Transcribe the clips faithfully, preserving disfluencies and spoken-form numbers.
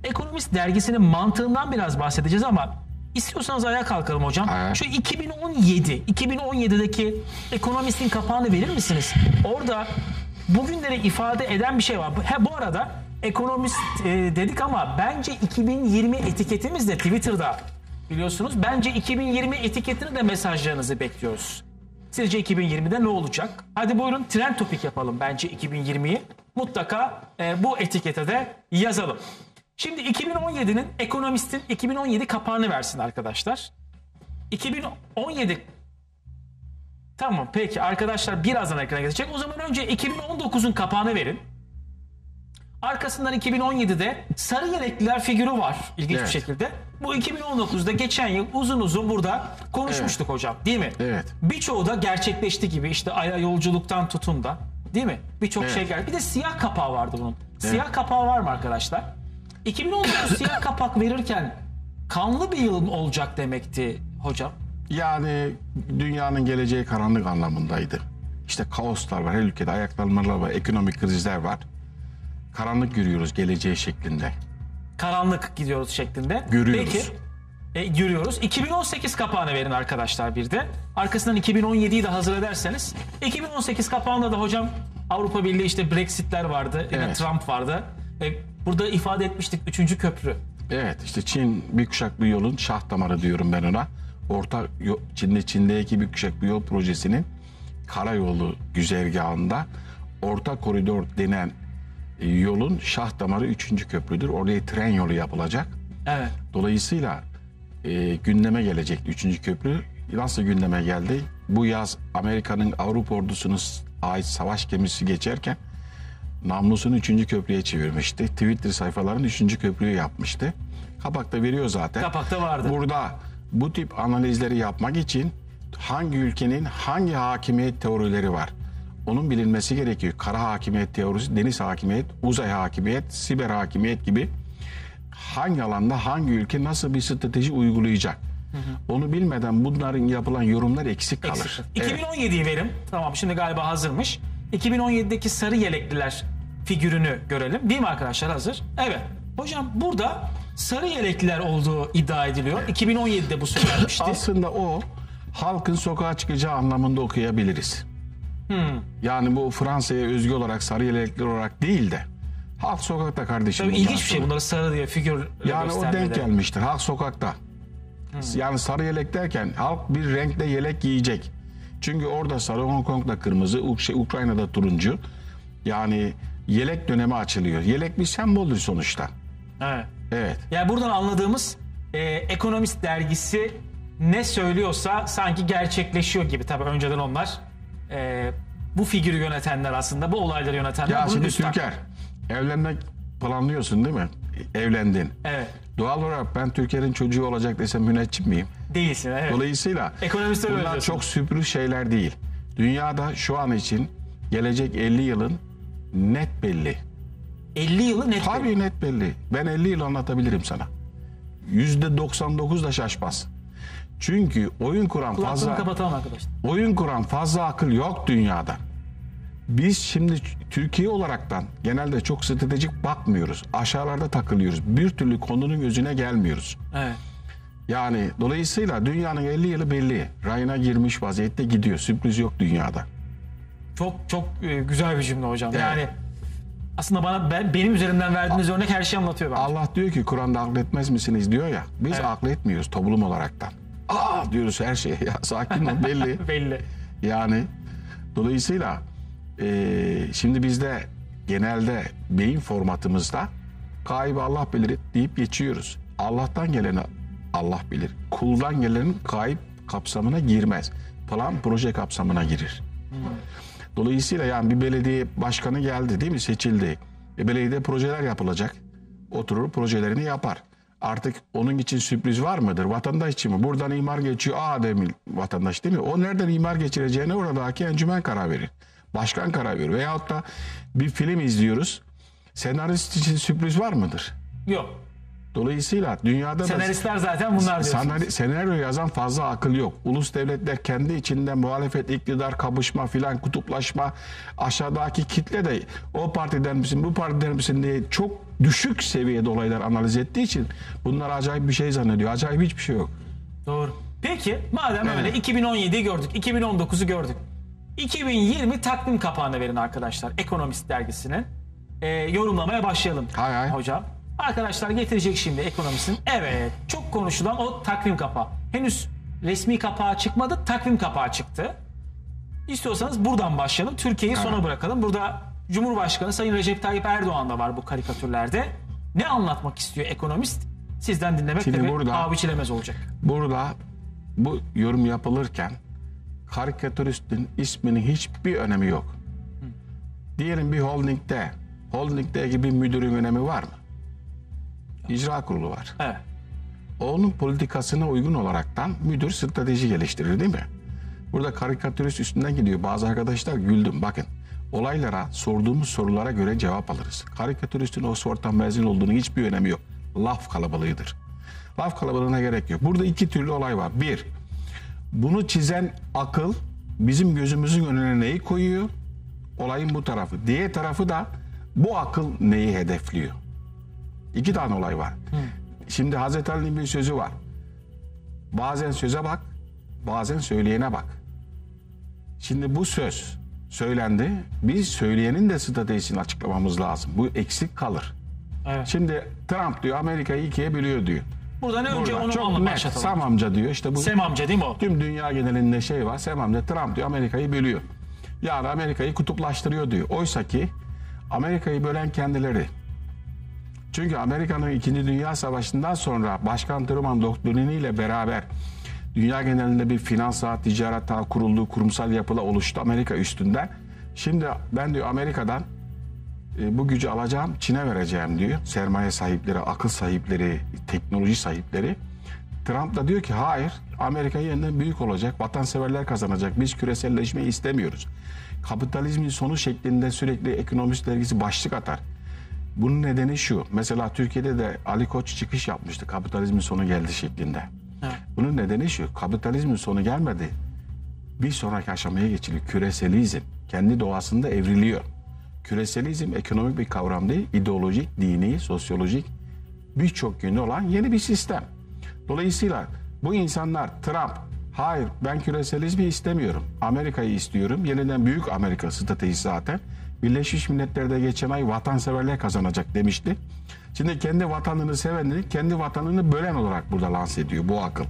Ekonomist dergisinin mantığından biraz bahsedeceğiz ama istiyorsanız ayağa kalkalım hocam. Aya. Şu iki bin on yedi, iki bin on yedideki Ekonomist'in kapağını verir misiniz? Orada bugünleri ifade eden bir şey var. He, bu arada Ekonomist e, dedik ama bence iki bin yirmi etiketimiz de Twitter'da, biliyorsunuz. Bence iki bin yirmi etiketini de mesajlarınızı bekliyoruz. Sizce iki bin yirmide ne olacak? Hadi buyurun trend topik yapalım bence iki bin yirmiyi. Mutlaka e, bu etikete de yazalım. Şimdi iki bin on yedinin Ekonomist'in iki bin on yedi kapağını versin arkadaşlar. iki bin on yedi Tamam peki arkadaşlar birazdan ekrana gelecek. O zaman önce iki bin on dokuzun kapağını verin. Arkasından iki bin on yedide sarı yelekliler figürü var ilginç Evet. bir şekilde. Bu iki bin on dokuzda geçen yıl uzun uzun burada konuşmuştuk Evet. hocam, değil mi? Evet. Birçoğu da gerçekleşti gibi, işte Ay'a yolculuktan tutun da, değil mi? Birçok Evet. şey geldi. Bir de siyah kapağı vardı bunun. Siyah kapağı var mı arkadaşlar? iki bin on dokuz siyah kapak verirken kanlı bir yıl olacak demekti hocam. Yani dünyanın geleceği karanlık anlamındaydı. İşte kaoslar var, her ülkede ayaklanmalar var, ekonomik krizler var. Karanlık görüyoruz geleceği şeklinde. Karanlık gidiyoruz şeklinde. Görüyoruz. Peki. E, görüyoruz. iki bin on sekiz kapağını verin arkadaşlar bir de. Arkasından iki bin on yediyi de hazır ederseniz. iki bin on sekiz kapağında da hocam Avrupa Birliği, işte Brexit'ler vardı. Yine Evet. Trump vardı. E, burada ifade etmiştik üçüncü köprü. Evet, işte Çin bir kuşaklı yolun şah damarı diyorum ben ona. Orta Çin'de Çin'deki bir kuşaklı yol projesinin karayolu güzergahında orta koridor denen yolun şah damarı üçüncü köprüdür. Oraya tren yolu yapılacak. Evet. Dolayısıyla e, gündeme gelecekti üçüncü köprü. Nasıl gündeme geldi? Bu yaz Amerika'nın Avrupa ordusuna ait savaş gemisi geçerken namlusunu üçüncü köprüye çevirmişti. Twitter sayfalarının üçüncü köprüyü yapmıştı. Kapakta veriyor zaten. Kapakta vardı. Burada bu tip analizleri yapmak için hangi ülkenin hangi hakimiyet teorileri var? Onun bilinmesi gerekiyor. Kara hakimiyet teorisi, deniz hakimiyet, uzay hakimiyet, siber hakimiyet gibi hangi alanda hangi ülke nasıl bir strateji uygulayacak? Hı hı. Onu bilmeden bunların yapılan yorumlar eksik kalır. Eksik. iki bin on yediyi verin. Tamam, şimdi galiba hazırmış. iki bin on yedideki sarı yelekliler figürünü görelim. Değil mi arkadaşlar, hazır? Evet. Hocam burada sarı yelekliler olduğu iddia ediliyor. Evet. iki bin on yedide bu söylenmişti. Aslında o halkın sokağa çıkacağı anlamında okuyabiliriz. Hmm. Yani bu Fransa'ya özgü olarak sarı yelekliler olarak değil de halk sokakta kardeşim. Tabii ilginç bir şey bunları sarı diye figür yani o denk gelmiştir. Halk sokakta. Hmm. Yani sarı yelek derken halk bir renkte yelek giyecek. Çünkü orada sarı, Hong Kong'da kırmızı, Ukrayna'da turuncu. Yani yelek dönemi açılıyor. Yelek bir semboldür sonuçta. Evet. Evet. Yani buradan anladığımız e, Ekonomist dergisi ne söylüyorsa sanki gerçekleşiyor gibi. Tabii önceden onlar e, bu figürü yönetenler, aslında bu olayları yönetenler. Ya şimdi üstten... Türker, evlenmek planlıyorsun değil mi? Evlendin. Evet. Doğal olarak ben Türker'in çocuğu olacak desem müneccim miyim? Değilsin, evet. Dolayısıyla Ekonomistler bunlar öyle çok sürpriz şeyler değil. Dünyada şu an için gelecek elli yılın net belli. elli yılı net Tabii belli. net belli. Ben elli yıl anlatabilirim sana. yüzde doksan dokuz da şaşmaz. Çünkü oyun kuran Kulaklarını fazla kapatalım arkadaşlar. oyun kuran fazla akıl yok dünyada. Biz şimdi Türkiye olaraktan genelde çok stratejik bakmıyoruz. Aşağılarda takılıyoruz. Bir türlü konunun özüne gelmiyoruz. Evet. Yani dolayısıyla dünyanın elli yılı belli. Rayına girmiş vaziyette gidiyor. Sürpriz yok dünyada. Çok çok e, güzel bir cümle hocam. Evet. Yani aslında bana ben, benim üzerimden verdiğiniz örnek her şeyi anlatıyor bence. Allah diyor ki Kur'an'da akletmez misiniz diyor ya. Biz Evet. akletmiyoruz toplum olaraktan. Aa diyoruz her şeye ya sakin ol belli. Belli. Yani dolayısıyla e, şimdi bizde genelde beyin formatımızda gaybı Allah bilir deyip geçiyoruz. Allah'tan geleni Allah bilir. Kuldan gelenin gayb kapsamına girmez. Plan proje kapsamına girir. Hmm. Dolayısıyla yani bir belediye başkanı geldi değil mi, seçildi. E, belediyede projeler yapılacak. Oturur projelerini yapar. Artık onun için sürpriz var mıdır? Vatandaş için mi? Buradan imar geçiyor. Aa demin vatandaş değil mi? O nereden imar geçireceğine oradaki encümen karar verir. Başkan karar verir. Veyahut da bir film izliyoruz. Senarist için sürpriz var mıdır? Yok. Dolayısıyla dünyada Senaristler zaten bunlar diyorsunuz. Senaryo, senaryo yazan fazla akıl yok. Ulus devletler kendi içinde muhalefet, iktidar, kapışma filan, kutuplaşma, aşağıdaki kitle de o partiden misin, bu partiden misin diye çok düşük seviyede olaylar analiz ettiği için bunlar acayip bir şey zannediyor. Acayip hiçbir şey yok. Doğru. Peki madem Evet. öyle iki bin on yediyi gördük, iki bin on dokuzu gördük. iki bin yirmi takvim kapağını verin arkadaşlar. Ekonomist dergisinin. Ee, yorumlamaya başlayalım. Hay hay. Hocam. Arkadaşlar getirecek şimdi Ekonomist'in. Evet. Çok konuşulan o takvim kapağı. Henüz resmi kapağı çıkmadı. Takvim kapağı çıktı. İstiyorsanız buradan başlayalım. Türkiye'yi Evet. sona bırakalım. Burada Cumhurbaşkanı Sayın Recep Tayyip Erdoğan da var bu karikatürlerde. Ne anlatmak istiyor Ekonomist? Sizden dinlemek Şimdi tabii burada- paha biçilemez olacak. Burada bu yorum yapılırken karikatüristin isminin hiçbir önemi yok. Diyelim bir holdingde, holdingde gibi müdürün önemi var mı? İcra kurulu var. Evet. Onun politikasına uygun olaraktan müdür strateji geliştirir değil mi? Burada karikatürist üstünden gidiyor. Bazı arkadaşlar güldüm. Bakın olaylara, sorduğumuz sorulara göre cevap alırız. Karikatüristin Oxford'dan mezun olduğunun hiçbir önemi yok. Laf kalabalığıdır. Laf kalabalığına gerek yok. Burada iki türlü olay var. Bir, bunu çizen akıl bizim gözümüzün önüne neyi koyuyor? Olayın bu tarafı. Diğer tarafı da bu akıl neyi hedefliyor? İki tane olay var. Şimdi Hazreti Ali'nin bir sözü var. Bazen söze bak, bazen söyleyene bak. Şimdi bu söz söylendi. Biz söyleyenin de stratejisini açıklamamız lazım. Bu eksik kalır. Evet. Şimdi Trump diyor Amerika'yı ikiye bölüyor diyor. Buradan önce Burada onu çok anla net. başlatalım. Sam amca diyor işte bu. Sem amca değil mi o? Tüm dünya genelinde şey var. Sam amca Trump diyor Amerika'yı bölüyor. Yani Amerika'yı kutuplaştırıyor diyor. Oysa ki Amerika'yı bölen kendileri. Çünkü Amerika'nın İkinci Dünya Savaşı'ndan sonra Başkan Truman doktriniyle beraber dünya genelinde bir finans ağı, ticaret ağı kuruldu, kurumsal yapıla oluştu Amerika üstünden. Şimdi ben diyor Amerika'dan e, bu gücü alacağım, Çin'e vereceğim diyor. Sermaye sahipleri, akıl sahipleri, teknoloji sahipleri. Trump da diyor ki hayır, Amerika yeniden büyük olacak, vatanseverler kazanacak. Biz küreselleşmeyi istemiyoruz. Kapitalizmin sonu şeklinde sürekli Ekonomist dergisi başlık atar. Bunun nedeni şu. Mesela Türkiye'de de Ali Koç çıkış yapmıştı. Kapitalizmin sonu geldi şeklinde. Evet. Bunun nedeni şu. Kapitalizmin sonu gelmedi. Bir sonraki aşamaya geçiliyor. Küreselizm. Kendi doğasında evriliyor. Küreselizm ekonomik bir kavram değil. İdeolojik, dini, sosyolojik birçok yönü olan yeni bir sistem. Dolayısıyla bu insanlar Trump, hayır ben küreselizmi istemiyorum. Amerika'yı istiyorum. Yeniden büyük Amerika stratejisi zaten. Birleşmiş Milletler'de geçen ay vatanseverler kazanacak demişti. Şimdi kendi vatanını sevenleri kendi vatanını bölen olarak burada lanse ediyor bu akıl.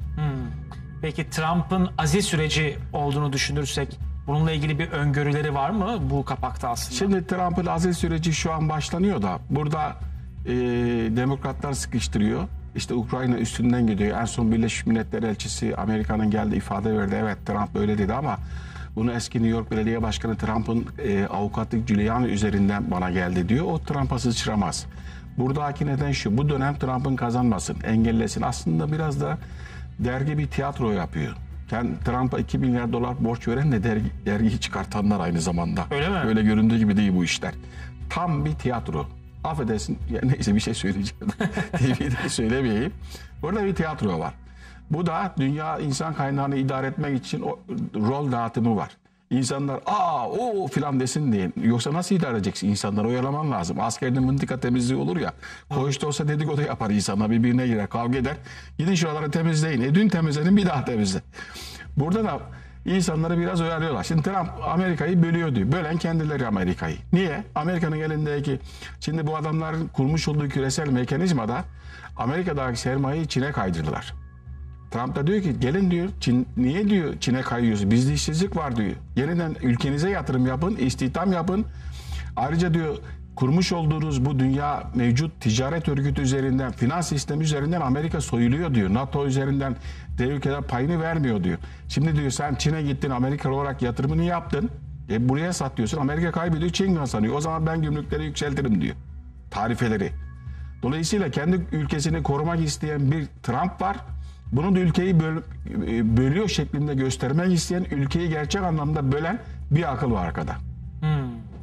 Peki Trump'ın aziz süreci olduğunu düşünürsek bununla ilgili bir öngörüleri var mı bu kapakta aslında? Şimdi Trump'ın aziz süreci şu an başlanıyor da burada e, demokratlar sıkıştırıyor. İşte Ukrayna üstünden gidiyor. En son Birleşmiş Milletler elçisi Amerika'nın geldi ifade verdi. Evet Trump böyle dedi ama bunu eski New York Belediye Başkanı Trump'ın e, avukatlık Giuliani üzerinden bana geldi diyor. O Trump'a sıçramaz. Buradaki neden şu. Bu dönem Trump'ın kazanmasın, engellesin. Aslında biraz da dergi bir tiyatro yapıyor. Yani Trump'a iki milyar dolar borç veren de dergi, dergiyi çıkartanlar aynı zamanda. Öyle mi? Öyle göründüğü gibi değil bu işler. Tam bir tiyatro. Affedersin. Ya neyse bir şey söyleyeceğim. T V'de söylemeyeyim. Burada bir tiyatro var. Bu da dünya insan kaynağını idare etmek için o rol dağıtımı var. İnsanlar aa o filan desin diye. Yoksa nasıl idare edeceksin insanları? Oyalaman lazım. Askerde mıntıka temizliği olur ya. Koğuşta olsa dedikodu yapar insanlar. Birbirine girer, kavga eder. Gidin şuraları temizleyin. E dün temizledin bir daha temizle. Burada da insanları biraz oyalıyorlar. Şimdi Trump Amerika'yı bölüyor diyor. Bölen kendileri Amerika'yı. Niye? Amerika'nın elindeki şimdi bu adamların kurmuş olduğu küresel mekanizmada Amerika'daki sermayeyi Çin'e kaydırdılar. Trump da diyor ki gelin diyor Çin, niye diyor Çin'e kayıyoruz? Bizde işsizlik var diyor. Yeniden ülkenize yatırım yapın, istihdam yapın. Ayrıca diyor kurmuş olduğunuz bu dünya mevcut ticaret örgütü üzerinden, finans sistemi üzerinden Amerika soyuluyor diyor. NATO üzerinden diğer ülkeler payını vermiyor diyor. Şimdi diyor sen Çin'e gittin Amerika olarak yatırımını yaptın. E buraya satıyorsun. Amerika kaybediyor, Çin kazanıyor. O zaman ben gümrükleri yükseltirim diyor. Tarifeleri. Dolayısıyla kendi ülkesini korumak isteyen bir Trump var. Bunu da ülkeyi böl, bölüyor şeklinde göstermek isteyen, ülkeyi gerçek anlamda bölen bir akıl var arkada. Hmm.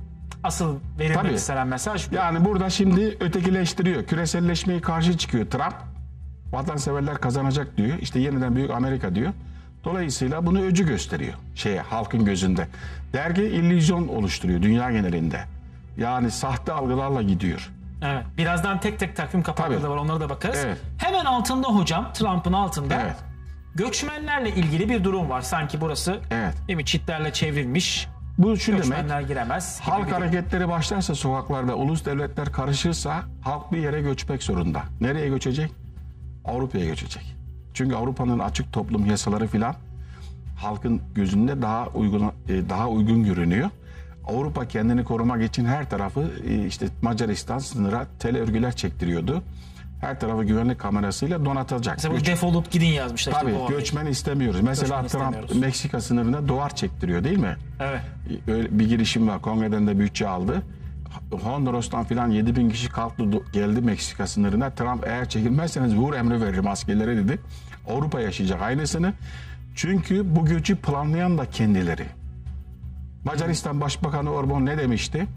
asıl verilmek Tabii. istenen mesaj bu. Yani burada şimdi ötekileştiriyor. Küreselleşmeye karşı çıkıyor Trump. Vatanseverler kazanacak diyor. İşte yeniden büyük Amerika diyor. Dolayısıyla bunu öcü gösteriyor şeye, halkın gözünde. Dergi illüzyon oluşturuyor dünya genelinde. Yani sahte algılarla gidiyor. Evet. Birazdan tek tek takvim kapakları Tabii. da var. Onlara da bakarız. Evet. Hemen altında hocam, Trump'ın altında Evet. göçmenlerle ilgili bir durum var. Sanki burası Evet. değil mi, çitlerle çevrilmiş. Bu şu demek. Göçmenler giremez. gibi Halk bir durum. hareketleri başlarsa sokaklarda, ulus devletler karışırsa halk bir yere göçmek zorunda. Nereye göçecek? Avrupa'ya göçecek. Çünkü Avrupa'nın açık toplum yasaları filan halkın gözünde daha uygun daha uygun görünüyor. Avrupa kendini korumak için her tarafı işte Macaristan sınıra tel örgüler çektiriyordu. Her tarafı güvenlik kamerasıyla donatılacak. Mesela bu Göç- defolup gidin yazmışlar. Tabii işte bu göçmen istemiyoruz. Mesela Göçmen Trump istemiyoruz. Meksika sınırına duvar çektiriyor değil mi? Evet. Öyle bir girişim var. Kongreden de bütçe aldı. Honduras'tan filan yedi bin kişi kalktı geldi Meksika sınırına. Trump eğer çekilmezseniz vur emri veririm askerlere dedi. Avrupa yaşayacak aynısını. Çünkü bu göçü planlayan da kendileri. Macaristan Başbakanı Orban ne demişti?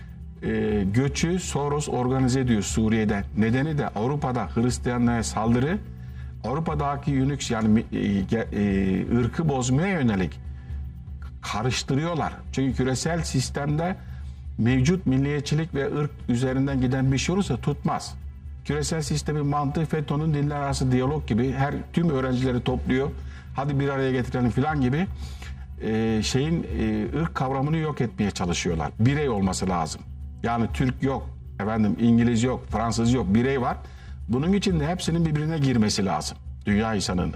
Ee, göçü Soros organize ediyor Suriye'den. Nedeni de Avrupa'da Hristiyanlara saldırı, Avrupa'daki Unix yani e, e, ırkı bozmaya yönelik karıştırıyorlar. Çünkü küresel sistemde mevcut milliyetçilik ve ırk üzerinden giden bir şey olursa tutmaz. Küresel sistemin mantığı FETÖ'nün dinler arası diyalog gibi her tüm öğrencileri topluyor. Hadi bir araya getirelim filan gibi e, şeyin e, ırk kavramını yok etmeye çalışıyorlar. Birey olması lazım. Yani Türk yok, efendim İngiliz yok, Fransız yok, birey var. Bunun için de hepsinin birbirine girmesi lazım. Dünya insanının.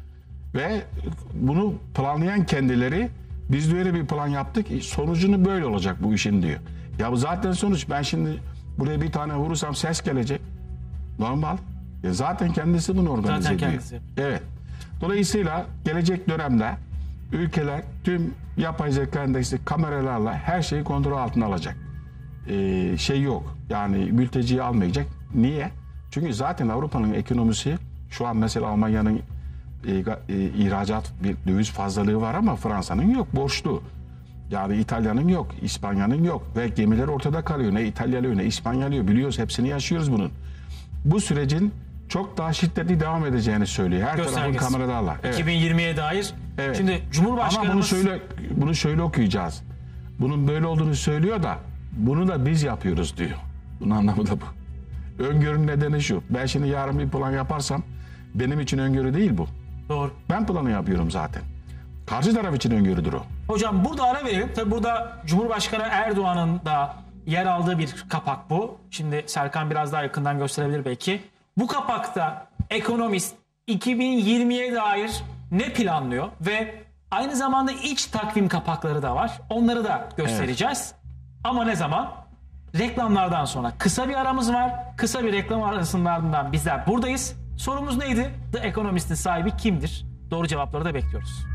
Ve bunu planlayan kendileri biz de öyle bir plan yaptık. Sonucunu böyle olacak bu işin diyor. Ya bu zaten sonuç. Ben şimdi buraya bir tane vurursam ses gelecek. Normal. Ya zaten kendisi bunu organize Zaten ediyor. kendisi. Evet. Dolayısıyla gelecek dönemde ülkeler tüm yapay zeka endeksli kameralarla her şeyi kontrol altına alacak. Ee, şey yok. Yani mülteciyi almayacak. Niye? Çünkü zaten Avrupa'nın ekonomisi şu an mesela Almanya'nın e, e, ihracat bir döviz fazlalığı var ama Fransa'nın yok. Borçlu. Yani İtalya'nın yok. İspanya'nın yok. Ve gemiler ortada kalıyor. Ne İtalyalı ne İspanyoluyum. Biliyoruz hepsini yaşıyoruz bunun. Bu sürecin çok daha şiddetli devam edeceğini söylüyor. Her tarafın Göstergesi. kameralarla. Evet. iki bin yirmiye dair. Evet. Şimdi Cumhurbaşkanımız... Ama bunu şöyle bunu şöyle okuyacağız. Bunun böyle olduğunu söylüyor da bunu da biz yapıyoruz diyor. Bunun anlamı da bu. Öngörünün nedeni şu. Ben şimdi yarın bir plan yaparsam benim için öngörü değil bu. Doğru. Ben planı yapıyorum zaten. Karşı taraf için öngörüdür o. Hocam burada ara verelim. Tabii burada Cumhurbaşkanı Erdoğan'ın da yer aldığı bir kapak bu. Şimdi Serkan biraz daha yakından gösterebilir belki. Bu kapakta ekonomist iki bin yirmiye dair ne planlıyor ve aynı zamanda iç takvim kapakları da var. Onları da göstereceğiz. Ama ne zaman? Reklamlardan sonra. Kısa bir aramız var. Kısa bir reklam arasının ardından bizler buradayız. Sorumuz neydi? The Economist'in sahibi kimdir? Doğru cevapları da bekliyoruz.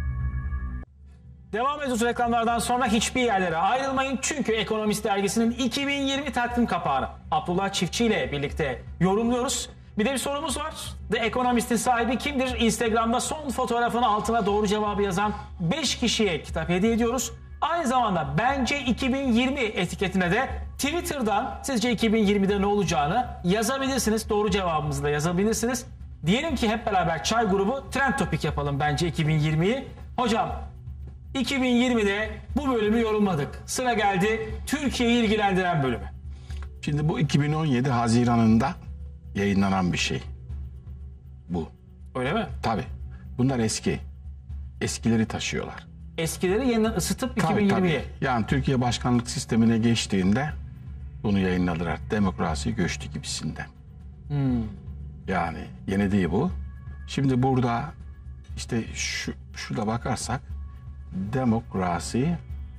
Devam ediyoruz reklamlardan sonra, hiçbir yerlere ayrılmayın. Çünkü Ekonomist dergisinin iki bin yirmi takvim kapağını Abdullah Çiftçi ile birlikte yorumluyoruz. Bir de bir sorumuz var. The Economist'in sahibi kimdir? Instagram'da son fotoğrafın altına doğru cevabı yazan beş kişiye kitap hediye ediyoruz. Aynı zamanda bence iki bin yirmi etiketine de Twitter'dan sizce iki bin yirmide ne olacağını yazabilirsiniz. Doğru cevabımızı da yazabilirsiniz. Diyelim ki hep beraber Çay grubu Trend Topic yapalım bence iki bin yirmiyi. Hocam iki bin yirmide bu bölümü yorumladık. Sıra geldi Türkiye'yi ilgilendiren bölümü. Şimdi bu iki bin on yedi Haziran'ında yayınlanan bir şey. Bu. Öyle mi? Tabii. Bunlar eski. Eskileri taşıyorlar. Eskileri yeniden ısıtıp Tabii, iki bin yirmiye. tabii. Yani Türkiye başkanlık sistemine geçtiğinde bunu yayınladılar. Demokrasi göçtü gibisinden. Hmm. Yani yeni değil bu. Şimdi burada işte şu şurada bakarsak demokrasi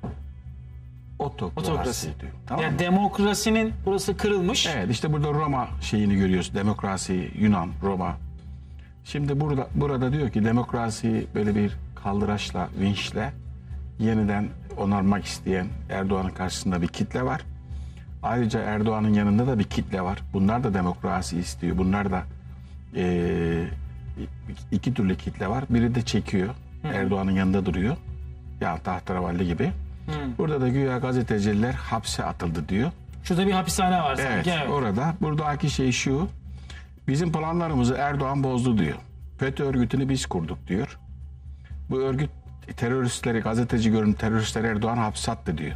otokrasi, Otokrasi. diyor. Tamam Yani mı? demokrasinin burası kırılmış. Evet, işte burada Roma şeyini görüyoruz. Demokrasi, Yunan, Roma. Şimdi burada burada diyor ki demokrasi böyle bir kaldıraçla, vinçle yeniden onarmak isteyen Erdoğan'ın karşısında bir kitle var. Ayrıca Erdoğan'ın yanında da bir kitle var. Bunlar da demokrasi istiyor. Bunlar da e, iki türlü kitle var. Biri de çekiyor. Erdoğan'ın yanında duruyor. Yani tahterevalli gibi. Burada da güya gazeteciler hapse atıldı diyor. Şurada bir hapishane var Evet, sanki. Evet. orada. Buradaki şey şu. Bizim planlarımızı Erdoğan bozdu diyor. FETÖ örgütünü biz kurduk diyor. Bu örgüt teröristleri, gazeteci görün teröristleri Erdoğan hapse attı diyor.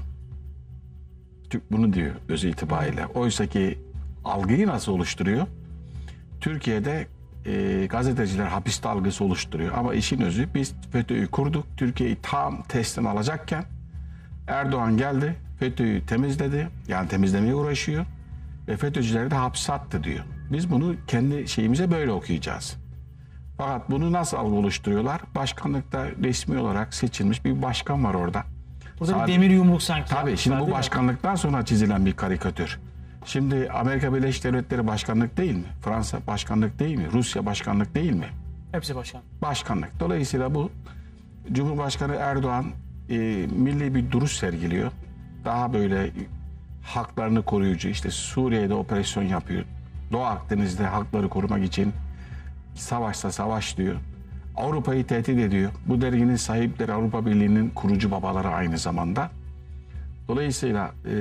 Bunu diyor öz itibariyle. Oysa ki algıyı nasıl oluşturuyor? Türkiye'de e, gazeteciler hapiste algısı oluşturuyor. Ama işin özü biz FETÖ'yü kurduk. Türkiye'yi tam teslim alacakken Erdoğan geldi. FETÖ'yü temizledi. Yani temizlemeye uğraşıyor. Ve FETÖ'cüleri de hapse attı diyor. Biz bunu kendi şeyimize böyle okuyacağız. Fakat bunu nasıl algı oluşturuyorlar? Başkanlıkta resmi olarak seçilmiş bir başkan var orada. Burada Sadece, bir demir yumruk sanki. tabii şimdi bu başkanlıktan sonra çizilen bir karikatür. Şimdi Amerika Birleşik Devletleri başkanlık değil mi? Fransa başkanlık değil mi? Rusya başkanlık değil mi? Hepsi başkan. Başkanlık. Dolayısıyla bu Cumhurbaşkanı Erdoğan e, milli bir duruş sergiliyor. Daha böyle haklarını koruyucu, işte Suriye'de operasyon yapıyor. Doğu Akdeniz'de hakları korumak için savaşsa savaş diyor. Avrupa'yı tehdit ediyor. Bu derginin sahipleri Avrupa Birliği'nin kurucu babaları aynı zamanda. Dolayısıyla e,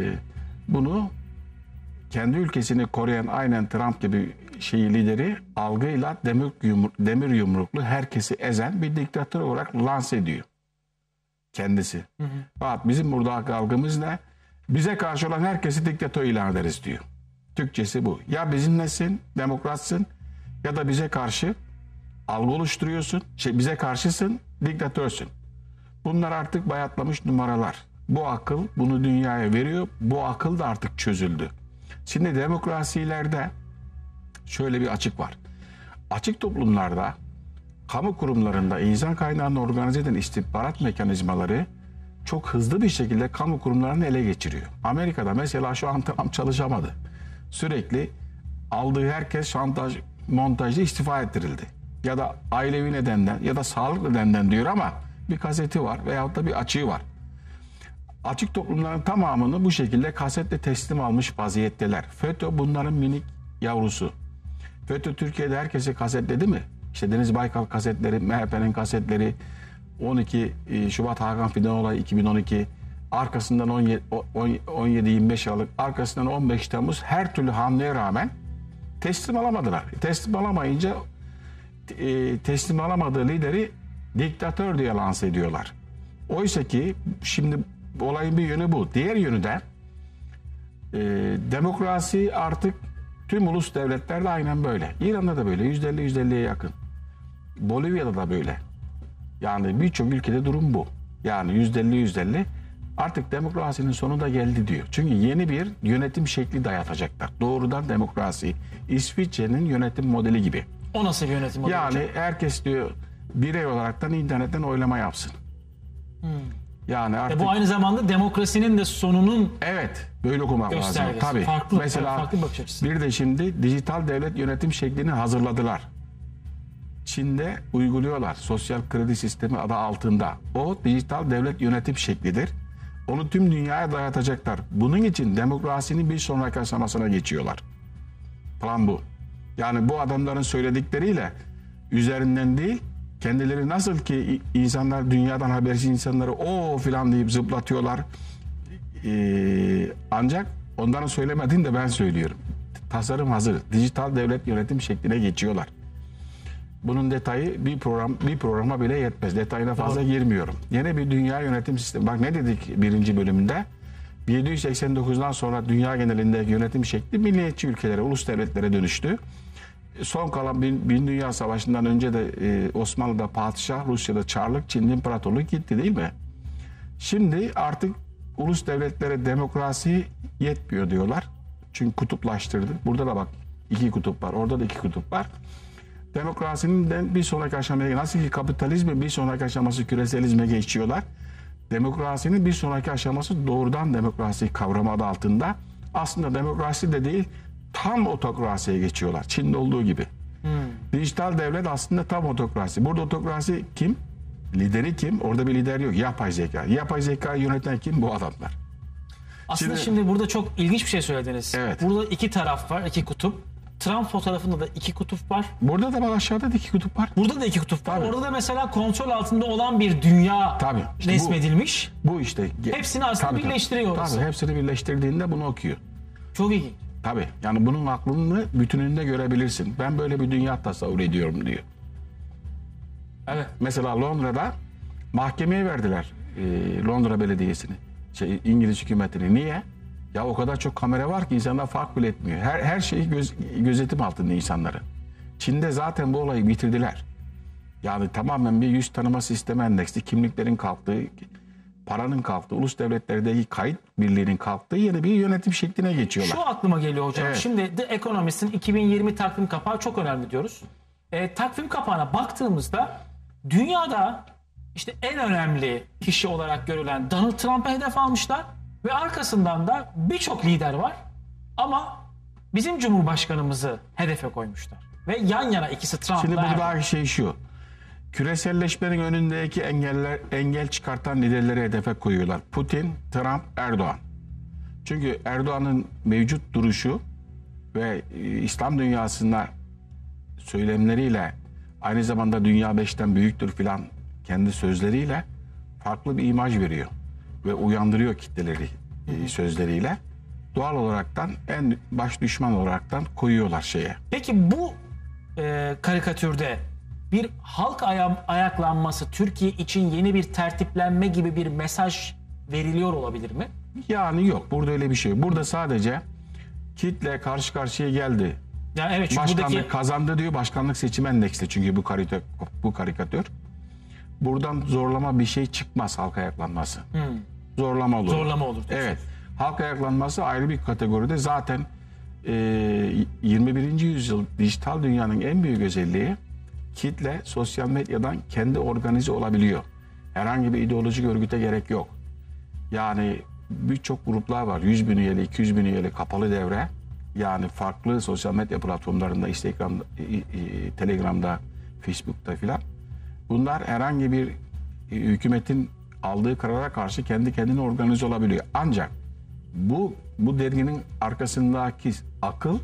bunu kendi ülkesini koruyan aynen Trump gibi şeyi lideri algıyla demir, yumru, demir yumruklu herkesi ezen bir diktatör olarak lanse ediyor. Kendisi. Hı hı. Fakat bizim burada algımız ne? Bize karşı olan herkesi diktatör ilan ederiz diyor. Türkçesi bu. Ya bizimlesin, demokratsın ya da bize karşı algı oluşturuyorsun, şey, bize karşısın, diktatörsün. Bunlar artık bayatlamış numaralar. Bu akıl bunu dünyaya veriyor. Bu akıl da artık çözüldü. Şimdi demokrasilerde şöyle bir açık var. Açık toplumlarda, kamu kurumlarında insan kaynağını organize eden istihbarat mekanizmaları çok hızlı bir şekilde kamu kurumlarını ele geçiriyor. Amerika'da mesela şu an Trump çalışamadı. Sürekli aldığı herkes şantaj, montajda istifa ettirildi. Ya da ailevi nedenden ya da sağlık nedenden diyor ama bir kaseti var veyahut da bir açığı var. Açık toplumların tamamını bu şekilde kasetle teslim almış vaziyetteler. FETÖ bunların minik yavrusu. FETÖ Türkiye'de herkese kasetledi mi? İşte Deniz Baykal kasetleri, M H P'nin kasetleri, on iki Şubat Hakan Fidan olayı iki bin on iki, arkasından on yedi yirmi beş Aralık, arkasından on beş Temmuz her türlü hamleye rağmen teslim alamadılar. Teslim alamayınca e, teslim alamadığı lideri diktatör diye lanse ediyorlar. Oysa ki şimdi olayın bir yönü bu. Diğer yönü de e, demokrasi artık tüm ulus devletlerde aynen böyle. İran'da da böyle. yüzde elli yüzde elliye yakın. Bolivya'da da böyle. Yani birçok ülkede durum bu. Yani yüzde elli yüzde elli artık demokrasinin sonu da geldi diyor. Çünkü yeni bir yönetim şekli dayatacaklar. Doğrudan demokrasi. İsviçre'nin yönetim modeli gibi. O nasıl bir yönetim modeli? Yani olacak? Herkes diyor birey olaraktan internetten oylama yapsın. Hmm. Yani artık... E bu aynı zamanda demokrasinin de sonunun evet, böyle okumak lazım. Tabii. Farklı, mesela farklı bakış açısı. Bir de şimdi dijital devlet yönetim şeklini hazırladılar. Çin'de uyguluyorlar. Sosyal kredi sistemi adı altında. O dijital devlet yönetim şeklidir. Onu tüm dünyaya dayatacaklar. Bunun için demokrasinin bir sonraki aşamasına geçiyorlar. Plan bu. Yani bu adamların söyledikleriyle üzerinden değil, kendileri nasıl ki insanlar dünyadan habersiz insanları o filan deyip zıplatıyorlar. Ee, ancak onların söylemediğini de ben söylüyorum. Tasarım hazır. Dijital devlet yönetim şekline geçiyorlar. Bunun detayı bir program bir programa bile yetmez. Detayına fazla Doğru. girmiyorum. Yeni bir dünya yönetim sistemi. Bak ne dedik birinci bölümde? bin yedi yüz seksen dokuzdan sonra dünya genelinde yönetim şekli milliyetçi ülkelere, ulus devletlere dönüştü. Son kalan bin, bin Dünya Savaşı'ndan önce de e, Osmanlı'da padişah, Rusya'da çarlık, Çin'de imparatorluk gitti değil mi? Şimdi artık ulus devletlere demokrasi yetmiyor diyorlar. Çünkü kutuplaştırdı. Burada da bak iki kutup var, orada da iki kutup var. Demokrasinin de bir sonraki aşamaya, nasıl ki kapitalizmin bir sonraki aşaması küreselizme geçiyorlar. Demokrasinin bir sonraki aşaması doğrudan demokrasi kavramı adı altında. Aslında demokrasi de değil, tam otokrasiye geçiyorlar. Çin'de olduğu gibi. Hmm. Dijital devlet aslında tam otokrasi. Burada otokrasi kim? Lideri kim? Orada bir lider yok. Yapay zeka. Yapay zekayı yöneten kim? Bu adamlar. Aslında şimdi, şimdi burada çok ilginç bir şey söylediniz. Evet. Burada iki taraf var, iki kutup. Trump fotoğrafında da iki kutup var. Burada da bak aşağıda da iki kutup var. Burada da iki kutup var. Tabii. Orada da mesela kontrol altında olan bir dünya Tabii, işte resmedilmiş. Bu, bu işte. Hepsini aslında Tabii, birleştiriyor tabii, orası. tabii, hepsini birleştirdiğinde bunu okuyor. Çok ilginç. Tabii. Yani bunun aklını bütününde görebilirsin. Ben böyle bir dünya tasavvur ediyorum diyor. Evet. Mesela Londra'da mahkemeye verdiler e, Londra Belediyesi'ni. Şey, İngiliz hükümetini. Niye? Ya o kadar çok kamera var ki insanlar fark bile etmiyor. Her, her şeyi göz, gözetim altında insanların. Çin'de zaten bu olayı bitirdiler. Yani tamamen bir yüz tanıma sistemi endeksli, kimliklerin kalktığı, paranın kalktığı, ulus devletlerdeki kayıt birliğinin kalktığı yeni bir yönetim şekline geçiyorlar. Şu aklıma geliyor hocam. Evet. Şimdi The Economist'in iki bin yirmi takvim kapağı çok önemli diyoruz. E, takvim kapağına baktığımızda dünyada işte en önemli kişi olarak görülen Donald Trump'a hedef almışlar ve arkasından da birçok lider var ama bizim Cumhurbaşkanımızı hedefe koymuşlar. Ve yan yana ikisi Trump'la Şimdi Erdoğan. buradaki şey şu. Küreselleşmenin önündeki engeller, engel çıkartan liderleri hedefe koyuyorlar. Putin, Trump, Erdoğan. Çünkü Erdoğan'ın mevcut duruşu ve İslam dünyasında söylemleriyle aynı zamanda dünya beşten büyüktür filan kendi sözleriyle farklı bir imaj veriyor. Ve uyandırıyor kitleleri sözleriyle. Doğal olaraktan en baş düşman olaraktan koyuyorlar şeye. Peki bu e, karikatürde bir halk aya- ayaklanması, Türkiye için yeni bir tertiplenme gibi bir mesaj veriliyor olabilir mi? Yani yok. Burada öyle bir şey yok. Burada sadece kitle karşı karşıya geldi. Ya evet, çünkü Başkanlık buradaki kazandı diyor. Başkanlık seçimi endeksli çünkü bu karikatür. Bu karikatür. Buradan zorlama bir şey çıkmaz halk ayaklanması. Hmm. Zorlama olur. Zorlama olur diyorsun. Evet. Halk ayaklanması ayrı bir kategoride. Zaten e, yirmi birinci yüzyıl dijital dünyanın en büyük özelliği kitle sosyal medyadan kendi organize olabiliyor. Herhangi bir ideolojik örgüte gerek yok. Yani birçok gruplar var. yüz bin üyeli, iki yüz bin üyeli kapalı devre. Yani farklı sosyal medya platformlarında, Instagram'da, Telegram'da, Facebook'ta filan. Bunlar herhangi bir hükümetin aldığı karara karşı kendi kendine organize olabiliyor. Ancak bu bu derginin arkasındaki akıl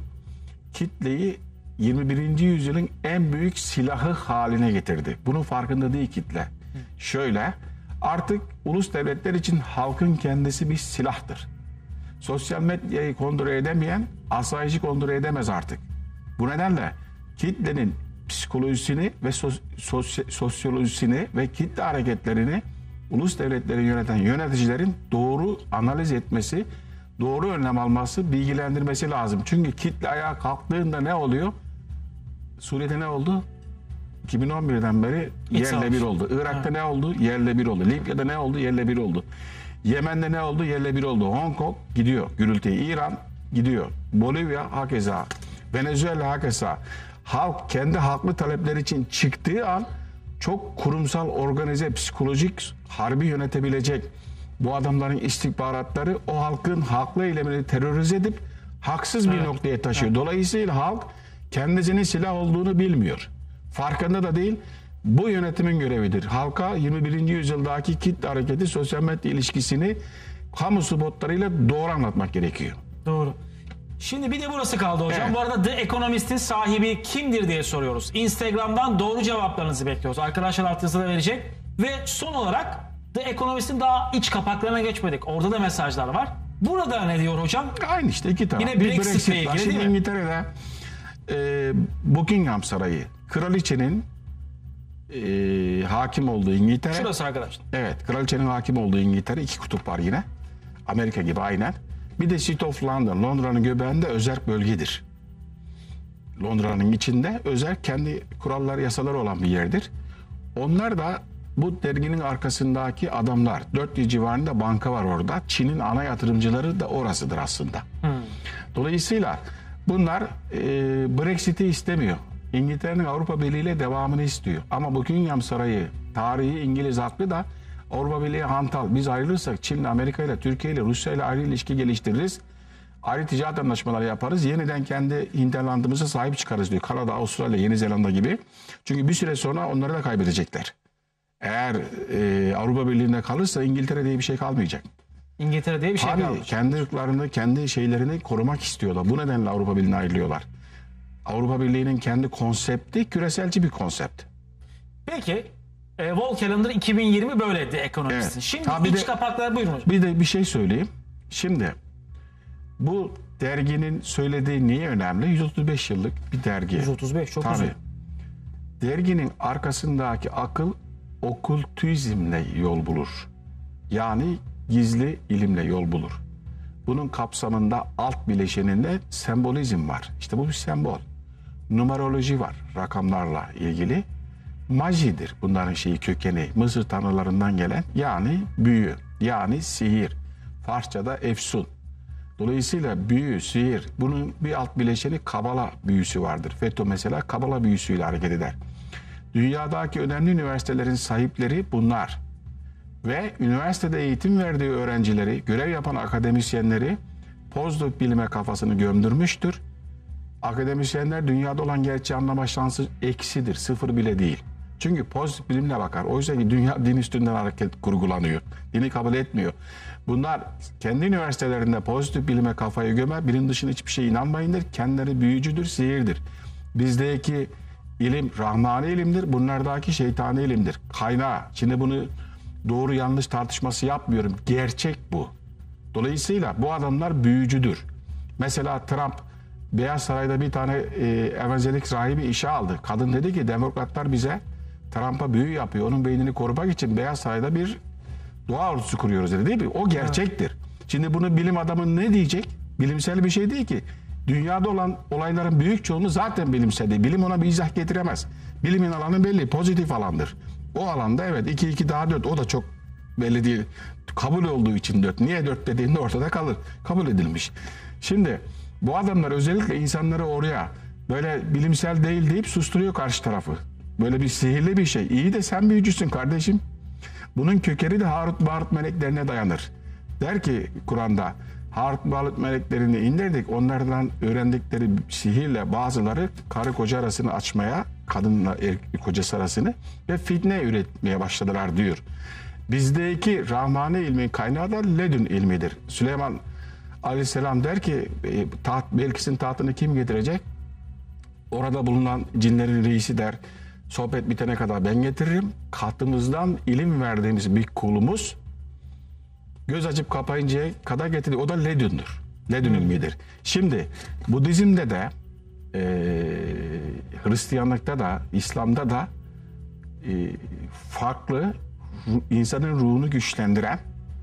kitleyi yirmi birinci yüzyılın en büyük silahı haline getirdi. Bunun farkında değil kitle. Şöyle, artık ulus devletler için halkın kendisi bir silahtır. Sosyal medyayı kontrol edemeyen asayişi kontrol edemez artık. Bu nedenle kitlenin psikolojisini ve sos, sos, sosyolojisini ve kitle hareketlerini ulus devletleri yöneten yöneticilerin doğru analiz etmesi, doğru önlem alması, bilgilendirmesi lazım. Çünkü kitle ayağa kalktığında ne oluyor? Suriye'de ne oldu? iki bin on birden beri yerle bir oldu. Irak'ta ne oldu? Yerle bir oldu. Libya'da ne oldu? Yerle bir oldu. Yemen'de ne oldu? Yerle bir oldu. Hong Kong gidiyor gürültüye. İran gidiyor. Bolivya hakeza. Venezuela hakeza. Halk kendi haklı talepleri için çıktığı an çok kurumsal, organize, psikolojik harbi yönetebilecek bu adamların istihbaratları o halkın haklı eylemini terörize edip haksız bir evet. noktaya taşıyor. Evet. Dolayısıyla halk kendisinin silah olduğunu bilmiyor. Farkında da değil. Bu yönetimin görevidir. Halka yirmi birinci yüzyıldaki kitle hareketi, sosyal medya ilişkisini kamu spotlarıyla doğru anlatmak gerekiyor. Doğru. Şimdi bir de burası kaldı hocam. Evet. Bu arada The Economist'in sahibi kimdir diye soruyoruz. Instagram'dan doğru cevaplarınızı bekliyoruz. Arkadaşlar alt yazıda verecek. Ve son olarak The Economist'in daha iç kapaklarına geçmedik. Orada da mesajlar var. Burada ne diyor hocam? Aynı işte iki taraf. Yine bir Brexit'le Brexit ilgili var. Şimdi değil mi? İngiltere'de e, Buckingham Sarayı, kraliçenin e, hakim olduğu İngiltere. Şurası arkadaşlar. Evet, kraliçenin hakim olduğu İngiltere. İki kutup var yine. Amerika gibi aynen. Bir de City of London, Londra'nın göbeğinde özerk bölgedir. Londra'nın içinde özerk kendi kuralları, yasaları olan bir yerdir. Onlar da bu derginin arkasındaki adamlar. dört yüz civarında banka var orada. Çin'in ana yatırımcıları da orasıdır aslında. Hmm. Dolayısıyla bunlar e, Brexit'i istemiyor. İngiltere'nin Avrupa Birliği ile devamını istiyor. Ama Buckingham Sarayı, tarihi İngiliz aklı da Avrupa Birliği hantal. Biz ayrılırsak Çin'le, Amerika ile, Türkiye ile, Rusya ile ayrı ilişki geliştiririz. Ayrı ticaret anlaşmaları yaparız. Yeniden kendi hinterlandımıza sahip çıkarız diyor. Kanada, Avustralya, Yeni Zelanda gibi. Çünkü bir süre sonra onları da kaybedecekler. Eğer e, Avrupa Birliği'nde kalırsa İngiltere diye bir şey kalmayacak. İngiltere diye bir şey Tabii, kalmayacak. kendi ırklarını, kendi şeylerini korumak istiyorlar. Bu nedenle Avrupa Birliği'ne ayrılıyorlar. Avrupa Birliği'nin kendi konsepti küreselci bir konsept. Peki e, Wall Calendar iki bin yirmi böyleydi ekonomistin. Evet. Şimdi Ha, bir iç de- kapaklar buyurun hocam. Bir de bir şey söyleyeyim. Şimdi bu derginin söylediği niye önemli? yüz otuz beş yıllık bir dergi. yüz otuz beş çok Tabii. uzun. Derginin arkasındaki akıl okültizmle yol bulur. Yani gizli ilimle yol bulur. Bunun kapsamında alt bileşeninde sembolizm var. İşte bu bir sembol. Numeroloji var rakamlarla ilgili. Majidir bunların şeyi kökeni. Mısır tanrılarından gelen yani büyü yani sihir. Farsçada efsun. Dolayısıyla büyü, sihir bunun bir alt bileşeni Kabala büyüsü vardır. FETÖ mesela Kabala büyüsüyle hareket eder. Dünyadaki önemli üniversitelerin sahipleri bunlar. Ve üniversitede eğitim verdiği öğrencileri, görev yapan akademisyenleri pozitif bilime kafasını gömdürmüştür. Akademisyenler dünyada olan gerçeği anlama şansı eksidir, sıfır bile değil. Çünkü pozitif bilimle bakar. Oysa ki dünya din üstünden hareket kurgulanıyor. Dini kabul etmiyor. Bunlar kendi üniversitelerinde pozitif bilime kafayı gömer, bilim dışında hiçbir şeye inanmayındır. Kendileri büyücüdür, sihirdir. Bizdeki ilim rahmani ilimdir, bunlardaki şeytani ilimdir. Kaynağı. Şimdi bunu doğru yanlış tartışması yapmıyorum. Gerçek bu. Dolayısıyla bu adamlar büyücüdür. Mesela Trump Beyaz Saray'da bir tane e, evangelik rahibi işe aldı. Kadın dedi ki demokratlar bize Trump'a büyü yapıyor. Onun beynini korumak için Beyaz Saray'da bir doğa ordusu kuruyoruz dedi değil mi? O gerçektir. Şimdi bunu bilim adamı ne diyecek? Bilimsel bir şey değil ki. Dünyada olan olayların büyük çoğunluğu zaten bilimsel değil. Bilim ona bir izah getiremez. Bilimin alanı belli. Pozitif alandır. O alanda evet iki iki daha dört o da çok belli değil. Kabul olduğu için dört. Niye dört dediğinde ortada kalır. Kabul edilmiş. Şimdi bu adamlar özellikle insanları oraya böyle bilimsel değil deyip susturuyor karşı tarafı. Böyle bir sihirli bir şey. İyi de sen büyücüsün kardeşim. Bunun kökeni de Harut Marut meleklerine dayanır. Der ki Kur'an'da Harut Marut meleklerini indirdik. Onlardan öğrendikleri sihirle bazıları karı koca arasını açmaya, kadınla erkek kocası arasını ve fitne üretmeye başladılar diyor. Bizdeki Rahmani ilmin kaynağı da ledün ilmidir. Süleyman Aleyhisselam der ki taht, Belkis'in tahtını kim getirecek? Orada bulunan cinlerin reisi der sohbet bitene kadar ben getiririm. Katımızdan ilim verdiğimiz bir kulumuz göz açıp kapayıncaya kadar getirdi. O da ledündür. Ledün ilmidir. Şimdi Budizm'de de e, Hristiyanlıkta da İslam'da da e, farklı insanın ruhunu güçlendiren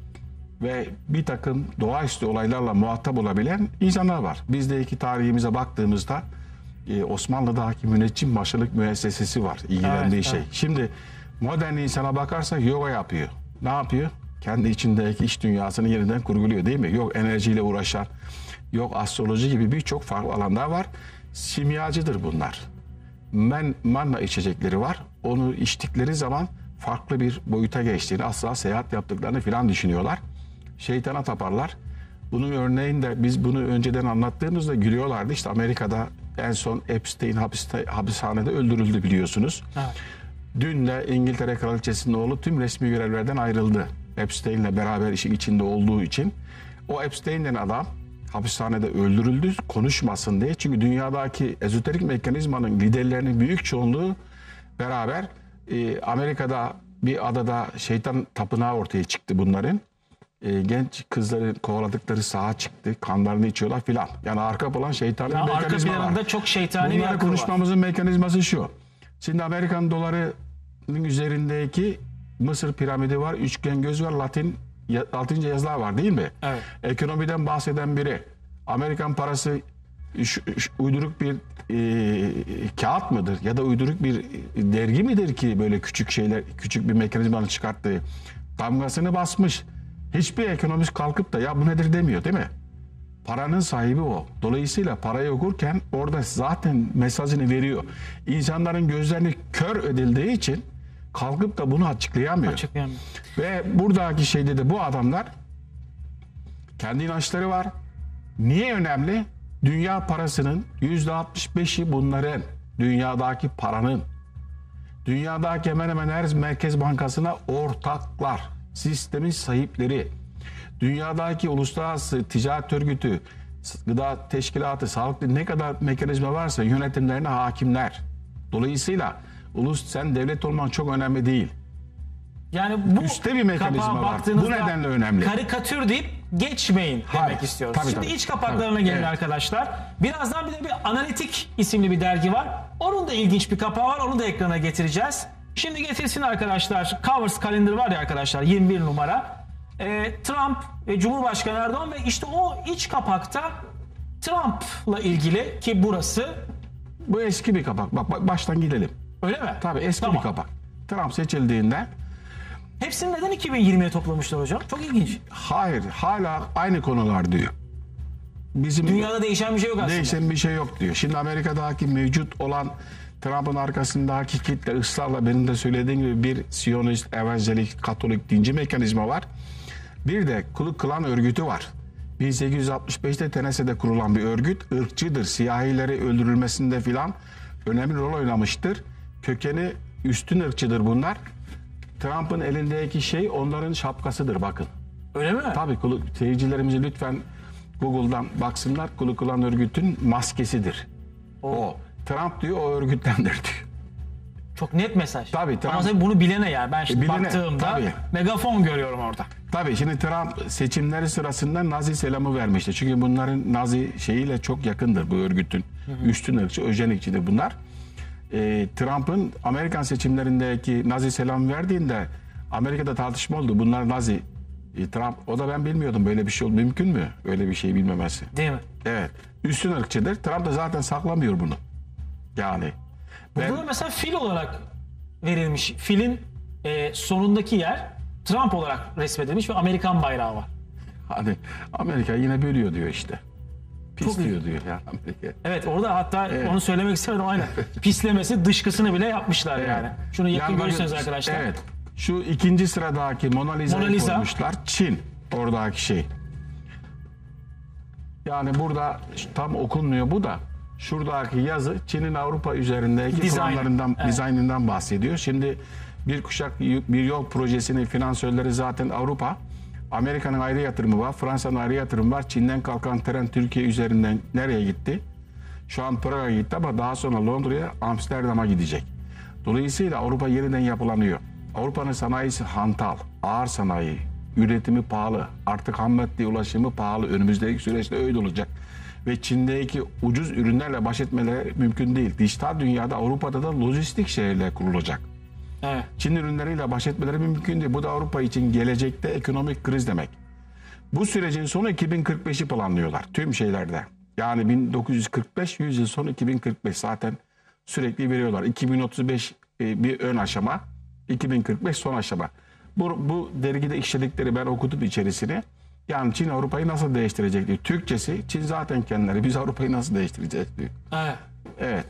ve bir takım doğaüstü olaylarla muhatap olabilen insanlar var. Bizdeki tarihimize baktığımızda e, Osmanlı'daki müneccim başılık müessesesi var. İlgilendiği Evet, şey. evet. Şimdi modern insana bakarsak yoga yapıyor. Ne yapıyor? Kendi içindeki iç dünyasını yeniden kurguluyor değil mi? Yok enerjiyle uğraşan, yok astroloji gibi birçok farklı alanlar var. Simyacıdır bunlar. Men, manna içecekleri var. Onu içtikleri zaman farklı bir boyuta geçtiğini, asla seyahat yaptıklarını filan düşünüyorlar. Şeytana taparlar. Bunun örneğini de biz bunu önceden anlattığımızda gülüyorlardı. İşte Amerika'da en son Epstein hapiste, hapishanede öldürüldü biliyorsunuz. Evet. Dün de İngiltere Kraliçesi'nin oğlu tüm resmi görevlerden ayrıldı. Epstein'le beraber işin içinde olduğu için. O Epstein denen adam hapishanede öldürüldü konuşmasın diye. Çünkü dünyadaki ezoterik mekanizmanın liderlerinin büyük çoğunluğu beraber e, Amerika'da bir adada şeytan tapınağı ortaya çıktı bunların. E, genç kızların kovaladıkları sağa çıktı. Kanlarını içiyorlar filan. Yani arka plan şeytanın Ya arka mekanizmalar. planında çok şeytani bir Bunları akıl var. konuşmamızın mekanizması şu. Şimdi Amerikan dolarının üzerindeki Mısır piramidi var, üçgen göz var, Latin Latince yazılar var değil mi? Evet. Ekonomiden bahseden biri. Amerikan parası şu, şu, uyduruk bir e, kağıt mıdır ya da uyduruk bir dergi midir ki böyle küçük şeyler, küçük bir mekanizmanın çıkarttığı damgasını basmış. Hiçbir ekonomist kalkıp da ya bu nedir demiyor değil mi? Paranın sahibi o. Dolayısıyla parayı okurken orada zaten mesajını veriyor. İnsanların gözlerini kör edildiği için kalkıp da bunu açıklayamıyor. Açıklayamıyor. Ve buradaki şeyde de bu adamlar kendi inançları var. Niye önemli? Dünya parasının yüzde altmış beşi bunların. Dünyadaki paranın. Dünyadaki hemen hemen her merkez bankasına ortaklar. Sistemin sahipleri. Dünyadaki uluslararası ticaret örgütü gıda teşkilatı, sağlıklı ne kadar mekanizma varsa yönetimlerine hakimler. Dolayısıyla ulus sen devlet olman çok önemli değil. Yani bu Üstte bir mekanizma kapağa var. baktığınızda Bu nedenle önemli. karikatür deyip geçmeyin demek Hayır. istiyoruz. Tabii, Şimdi tabii. iç kapaklarına Tabii. gelin Evet. arkadaşlar. Birazdan bir de bir Analitik isimli bir dergi var. Onun da ilginç bir kapağı var. Onu da ekrana getireceğiz. Şimdi getirsin arkadaşlar. Covers Calendar var ya arkadaşlar, yirmi bir numara. Ee, Trump ve Cumhurbaşkanı Erdoğan ve işte o iç kapakta Trump'la ilgili, ki burası Bu eski bir kapak. Bak, bak baştan gidelim. öyle mi? Tabii eski Tamam. bir kapak. Trump seçildiğinde Hepsini neden iki bin yirmiye toplamışlar hocam? Çok ilginç. hayır hala aynı konular diyor. Bizim Dünyada değişen bir şey yok aslında. değişen bir şey yok diyor. Şimdi Amerika'daki mevcut olan Trump'ın arkasındaki kitle ısrarla benim de söylediğim gibi bir Siyonist, Evangelik, Katolik dinci mekanizma var. Bir de Ku Klan örgütü var. bin sekiz yüz altmış beşte Tennessee'de kurulan bir örgüt. Irkçıdır. Siyahileri öldürülmesinde filan önemli rol oynamıştır. Kökeni üstün ırkçıdır bunlar. Trump'ın elindeki şey onların şapkasıdır bakın. Öyle mi? Tabii kulu- seyircilerimizi lütfen Google'dan baksınlar. Ku Klan örgütün maskesidir. O. Trump diyor o örgüttendir diyor. Çok net mesaj. Tabii, Ama Trump- tabii bunu bilene yani. Ben şimdi Bilene, baktığımda tabii. megafon görüyorum orada. Tabii şimdi Trump seçimleri sırasında Nazi selamı vermişti. Çünkü bunların Nazi şeyiyle çok yakındır bu örgütün. Üstün ırkçı, öjenikçidir bunlar. Ee, Trump'ın Amerikan seçimlerindeki Nazi selam verdiğinde Amerika'da tartışma oldu. Bunlar Nazi. Ee, Trump, o da ben bilmiyordum böyle bir şey oldu. Mümkün mü? Öyle bir şey bilmemesi. Değil mi? Evet. Üstün ırkçıdır. Trump da zaten saklamıyor bunu. Yani. Ben- Burada da mesela fil olarak verilmiş. Filin e, sonundaki yer Trump olarak resmedilmiş ve Amerikan bayrağı var. Hani Amerika yine bölüyor diyor işte. Pis Çok iyi. diyor diyor ya Amerika. Evet, orada hatta onu söylemek istemedim, aynen. Pislemesi, dışkısını bile yapmışlar yani. Şunu yakın Yani bakın, görürseniz arkadaşlar. Evet. Şu ikinci sıradaki Mona Lisa'yı Mona Lisa. koymuşlar. Çin oradaki şey. Yani burada tam okunmuyor bu da. Şuradaki yazı Çin'in Avrupa üzerindeki Dizayn. planlarından, Evet. dizaynından bahsediyor. Şimdi bir kuşak bir yol projesinin finansörleri zaten Avrupa. Amerika'nın ayrı yatırımı var. Fransa'nın ayrı yatırımı var. Çin'den kalkan tren Türkiye üzerinden nereye gitti? Şu an Prag'a gitti ama daha sonra Londra'ya, Amsterdam'a gidecek. Dolayısıyla Avrupa yeniden yapılanıyor. Avrupa'nın sanayisi hantal, ağır sanayi, üretimi pahalı, artık ham madde ulaşımı pahalı. Önümüzdeki süreçte öyle olacak. Ve Çin'deki ucuz ürünlerle baş etmeleri mümkün değil. Dijital dünyada Avrupa'da da lojistik şehirler kurulacak. Evet. Çin ürünleriyle baş etmeleri mümkün değil. Bu da Avrupa için gelecekte ekonomik kriz demek. Bu sürecin sonu iki bin kırk beşi planlıyorlar tüm şeylerde. Yani bin dokuz yüz kırk beş, yüz yıl sonu iki bin kırk beş zaten sürekli veriyorlar. iki bin otuz beş e, bir ön aşama, iki bin kırk beş son aşama. Bu, bu dergide işledikleri ben okudum içerisini. Yani Çin Avrupa'yı nasıl değiştirecek diyor. Türkçesi Çin zaten kendileri biz Avrupa'yı nasıl değiştireceğiz diyor. Evet. Evet.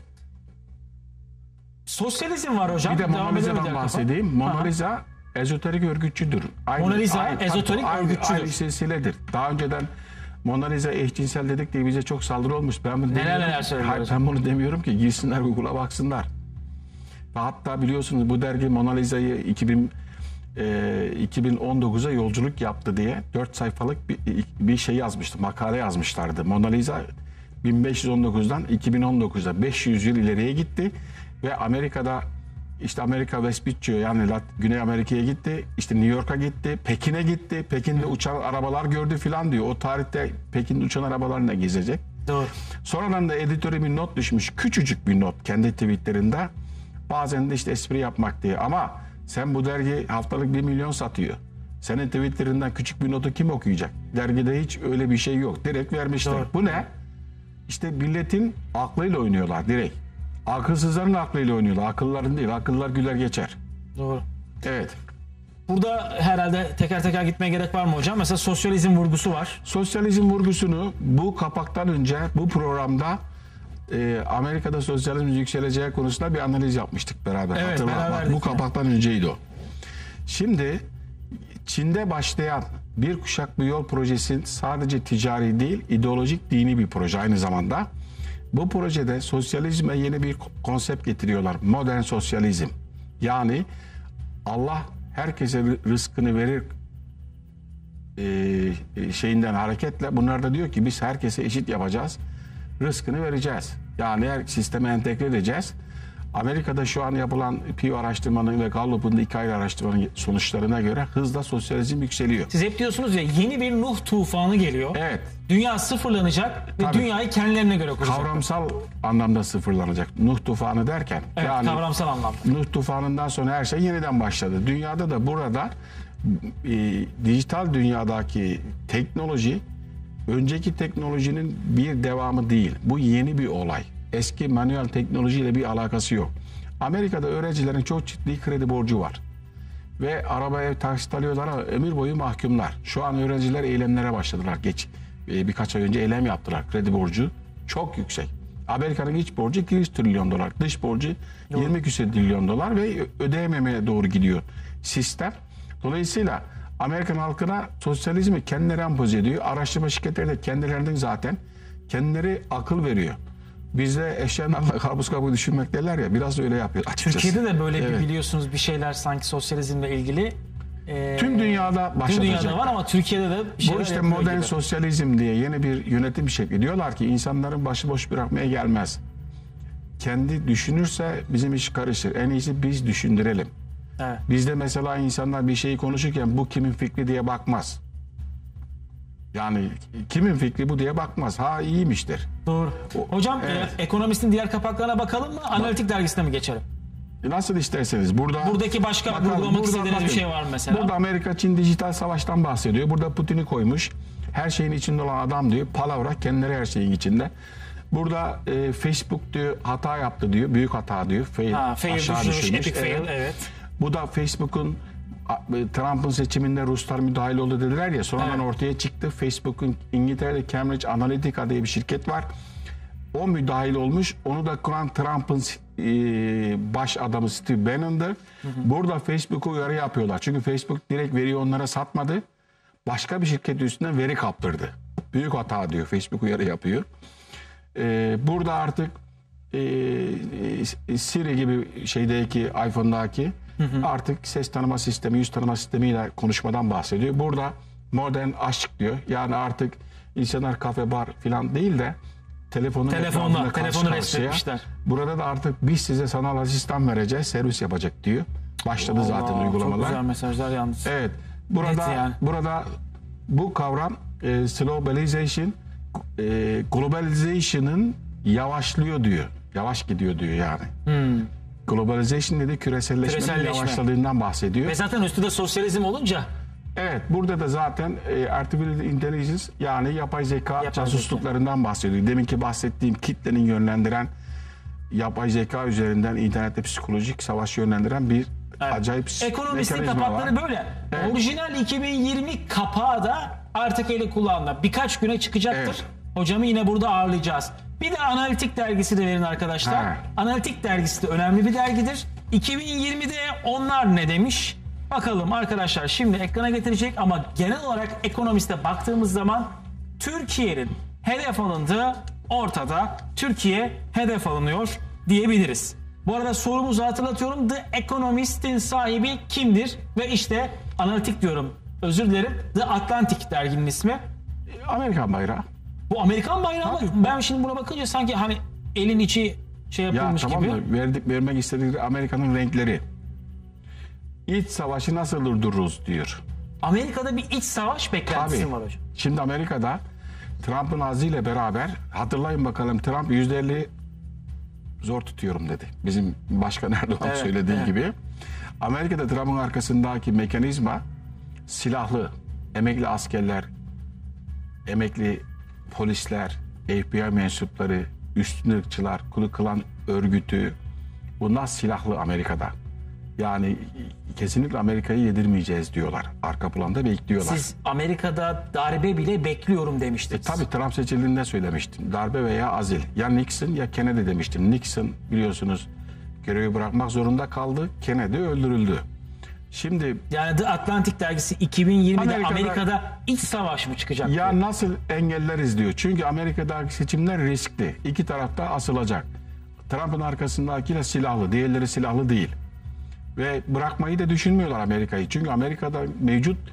Sosyalizm var hocam. Bir de Mona Devam edelim Lisa'dan bir dakika. bahsedeyim. Mona Aha. Lisa ezoterik örgütçüdür. Aynı, Mona Lisa aynı- ezoterik aynı- örgütçüdür. Aynı silsiledir. Daha önceden Mona Lisa eşcinsel dedik diye bize çok saldırı olmuş. Ben bunu demiyorum neler ki- söylüyorsun? Hayır, ben bunu demiyorum ki. Girsinler Google'a baksınlar. Ve hatta biliyorsunuz bu dergi Mona Lisa'yı iki bin, e, iki bin on dokuza yolculuk yaptı diye dört sayfalık bir, bir şey yazmıştı. Makale yazmışlardı. Mona Lisa bin beş yüz on dokuzdan iki bin on dokuza beş yüz yıl ileriye gitti ve Amerika'da işte Amerika Vespuccio yani Lat- Güney Amerika'ya gitti. İşte New York'a gitti. Pekin'e gitti. Pekin'de uçan arabalar gördü filan diyor. O tarihte Pekin'de uçan arabalarla gezecek. Doğru. Sonradan da editöre bir not düşmüş. Küçücük bir not kendi tweetlerinde. Bazen de işte espri yapmak diye. Ama sen bu dergi haftalık bir milyon satıyor. Senin tweetlerinden küçük bir notu kim okuyacak? Dergide hiç öyle bir şey yok. Direkt vermişler. Doğru. Bu ne? İşte milletin aklıyla oynuyorlar direkt. Akılsızların aklıyla oynuyorlar. Akılların değil. Akıllar güler geçer. Doğru. Evet. Burada herhalde teker teker gitmeye gerek var mı hocam? Mesela sosyalizm vurgusu var. Sosyalizm vurgusunu bu kapaktan önce bu programda e, Amerika'da sosyalizm yükseleceği konusunda bir analiz yapmıştık beraber. Evet, Hatırla, bak, beraberdik bu kapaktan önceydi o. Şimdi Çin'de başlayan bir kuşak bir yol projesi sadece ticari değil, ideolojik, dini bir proje aynı zamanda. Bu projede sosyalizme yeni bir konsept getiriyorlar. Modern sosyalizm. Yani Allah herkese rızkını verir e, şeyinden hareketle bunlar da diyor ki biz herkese eşit yapacağız. Rızkını vereceğiz. Yani her sisteme entegre edeceğiz. Amerika'da şu an yapılan Pew araştırmanın ve Gallup'un da iki ayrı araştırmanın sonuçlarına göre hızla sosyalizm yükseliyor. Siz hep diyorsunuz ya, yeni bir Nuh tufanı geliyor. Evet. Dünya sıfırlanacak ve Tabii. dünyayı kendilerine göre kuracak. Kavramsal anlamda sıfırlanacak. Nuh tufanı derken. Evet, yani kavramsal anlamda. Nuh tufanından sonra her şey yeniden başladı. Dünyada da burada e, dijital dünyadaki teknoloji önceki teknolojinin bir devamı değil. Bu yeni bir olay. Eski manuel teknolojiyle bir alakası yok. Amerika'da öğrencilerin çok ciddi kredi borcu var. Ve arabaya taksit alıyorlar ama ömür boyu mahkumlar. Şu an öğrenciler eylemlere başladılar. Geç e, birkaç ay önce eylem yaptılar. Kredi borcu çok yüksek. Amerika'nın iç borcu iki yüz trilyon dolar. Dış borcu Doğru. yirmi küsur trilyon dolar ve ödeyememeye doğru gidiyor sistem. Dolayısıyla Amerikan halkına sosyalizmi kendileri empoze ediyor. Araştırma şirketleri de kendilerinden zaten kendileri akıl veriyor. Bizde eşyanlarla karpuz kabuğu düşünmek derler ya, biraz öyle yapıyor açıkçası. Türkiye'de de böyle evet. bir biliyorsunuz bir şeyler sanki sosyalizmle ilgili. E, tüm dünyada başlatacak. Tüm dünyada var ama Türkiye'de de bir şeyler Bu işte yapıyor modern gibi. sosyalizm diye yeni bir yönetim şekli. Diyorlar ki insanların başıboş bırakmaya gelmez. Kendi düşünürse bizim iş karışır. En iyisi biz düşündürelim. Evet. Bizde mesela insanlar bir şeyi konuşurken bu kimin fikri diye bakmaz. Yani kimin fikri bu diye bakmaz. Ha iyiymiştir. Doğru. O, Hocam evet. e, Ekonomist'in diğer kapaklarına bakalım mı? Analitik dergisine mi geçelim? Nasıl isterseniz. Burada Buradaki başka bakalım, vurgulamak burada istediğiniz bakın, bir şey var mı mesela? Burada Amerika-Çin dijital savaştan bahsediyor. Burada Putin'i koymuş. Her şeyin içinde olan adam diyor. Palavra, kendileri her şeyin içinde. Burada e, Facebook diyor hata yaptı diyor. Büyük hata diyor. Fail, ha, fail aşağı düşürmüş, düşürmüş. epic fail, Evet. evet. Bu da Facebook'un Trump'ın seçiminde Ruslar müdahil oldu dediler ya. Sonradan Evet. ortaya çıktı. Facebook'un İngiltere'de Cambridge Analytica diye bir şirket var. O müdahil olmuş. Onu da kuran Trump'ın e, baş adamı Steve Bannon'dır. Burada Facebook'u uyarı yapıyorlar. Çünkü Facebook direkt veriyi onlara satmadı. Başka bir şirket üstünden veri kaptırdı. Büyük hata diyor. Facebook uyarı yapıyor. E, burada artık e, Siri gibi şeydeki iPhone'daki Hı hı. artık ses tanıma sistemi, yüz tanıma sistemiyle konuşmadan bahsediyor. Burada modern aşk diyor. Yani artık insanlar kafe, bar filan değil de telefonun Telefonla, telefonu resmetmişler. Burada da artık biz size sanal asistan vereceğiz, servis yapacak diyor. Başladı Allah, zaten uygulamalar. Çok güzel mesajlar yalnız. Evet. Burada yani. burada bu kavram e, globalization e, globalization'ın yavaşlıyor diyor. Yavaş gidiyor diyor yani. Hmm. Globalization dedi küreselleşmenin Küreselleşme. yavaşladığından bahsediyor. Ve zaten üstünde sosyalizm olunca. Evet, burada da zaten e, artificial intelligence yani yapay zeka Yapay casusluklarından zeka. bahsediyor. Deminki bahsettiğim kitlenin yönlendiren yapay zeka üzerinden internette psikolojik savaş yönlendiren bir evet. acayip Ekonomistin mekanizma kapakları var. böyle. Evet. Orijinal iki bin yirmi kapağı da artık eli kulağında. Birkaç güne çıkacaktır. Evet. Hocamı yine burada ağırlayacağız. Bir de Analitik dergisi de verin arkadaşlar. Ha. Analitik dergisi de önemli bir dergidir. iki bin yirmide onlar ne demiş? Bakalım arkadaşlar, şimdi ekrana getirecek ama genel olarak Ekonomist'e baktığımız zaman Türkiye'nin hedef alındığı ortada. Türkiye hedef alınıyor diyebiliriz. Bu arada sorumuzu hatırlatıyorum. The Economist'in sahibi kimdir? Ve işte Analitik diyorum. Özür dilerim. The Atlantic derginin ismi. Amerikan bayrağı. Bu Amerikan bayrağı mı? Ben şimdi buna bakınca sanki hani elin içi şey Ya yapılmış tamam gibi. da verdik, vermek istedikleri Amerika'nın renkleri. İç savaşı nasıl durdururuz diyor. Amerika'da bir iç savaş beklentisi Tabii. var hocam. Şimdi Amerika'da Trump'ın azıyla beraber hatırlayın bakalım Trump yüzde elli zor tutuyorum dedi. Bizim Başkan Erdoğan Evet, söylediği evet. gibi. Amerika'da Trump'ın arkasındaki mekanizma silahlı, emekli askerler, emekli polisler, F B I mensupları, üstün ırkçılar, Kulu Klan örgütü, bunlar silahlı Amerika'da. Yani kesinlikle Amerika'yı yedirmeyeceğiz diyorlar. Arka planda bekliyorlar. Siz Amerika'da darbe bile bekliyorum demiştiniz. E, tabii Trump seçildiğinde söylemiştim. Darbe veya azil. Ya Nixon ya Kennedy demiştim. Nixon biliyorsunuz görevi bırakmak zorunda kaldı. Kennedy öldürüldü. Şimdi Yani The Atlantic dergisi iki bin yirmide Amerika'da- Amerika'da, iç savaş mı çıkacak? ya nasıl engelleriz diyor. Çünkü Amerika'daki seçimler riskli. İki tarafta asılacak. Trump'ın arkasındakiler silahlı. Diğerleri silahlı değil. Ve bırakmayı da düşünmüyorlar Amerika'yı. Çünkü Amerika'da mevcut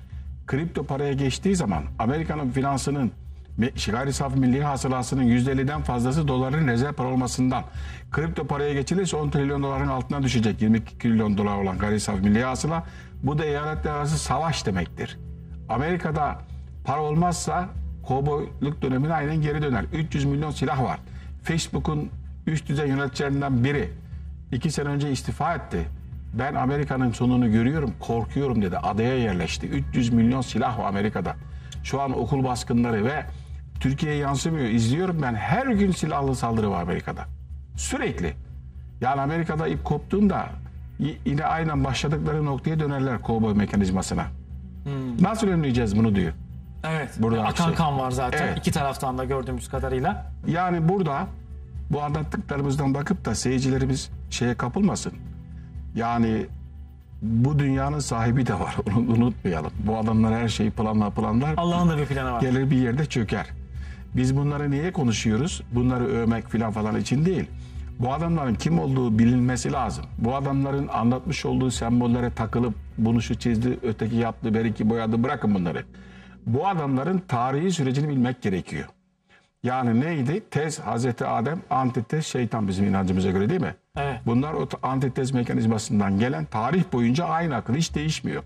kripto paraya geçtiği zaman Amerika'nın finansının gayri safi milli hasılasının yüzde elliden fazlası doların rezerv para olmasından, kripto paraya geçilirse on trilyon doların altına düşecek yirmi iki trilyon dolar olan gayri safi milli hasıla. Bu da eyaletler arası savaş demektir. Amerika'da para olmazsa kovboyluk dönemine aynen geri döner. üç yüz milyon silah var. Facebook'un üst düzey yöneticilerinden biri iki sene önce istifa etti. Ben Amerika'nın sonunu görüyorum, korkuyorum dedi. Adaya yerleşti. üç yüz milyon silah var Amerika'da. Şu an okul baskınları ve Türkiye'ye yansımıyor. İzliyorum ben. Her gün silahlı saldırı var Amerika'da. Sürekli. Yani Amerika'da ip koptuğunda yine aynen başladıkları noktaya dönerler kovboy mekanizmasına. Hmm. Nasıl önleyeceğiz bunu diyor. Evet. Burada akan şey. kan var zaten. Evet. İki taraftan da gördüğümüz kadarıyla. Yani burada bu anlattıklarımızdan bakıp da seyircilerimiz şeye kapılmasın. Yani bu dünyanın sahibi de var. Onu unutmayalım. Bu adamlar her şeyi planla planlar. Allah'ın da bir planı var. Gelir bir yerde çöker. Biz bunları niye konuşuyoruz? Bunları övmek falan falan için değil. Bu adamların kim olduğu bilinmesi lazım. Bu adamların anlatmış olduğu sembollere takılıp bunu şu çizdi, öteki yaptı, beriki boyadı, bırakın bunları. Bu adamların tarihi sürecini bilmek gerekiyor. Yani neydi? Tez Hazreti Adem, antitez şeytan bizim inancımıza göre değil mi? Evet. Bunlar o antitez mekanizmasından gelen tarih boyunca aynı akıl hiç değişmiyor.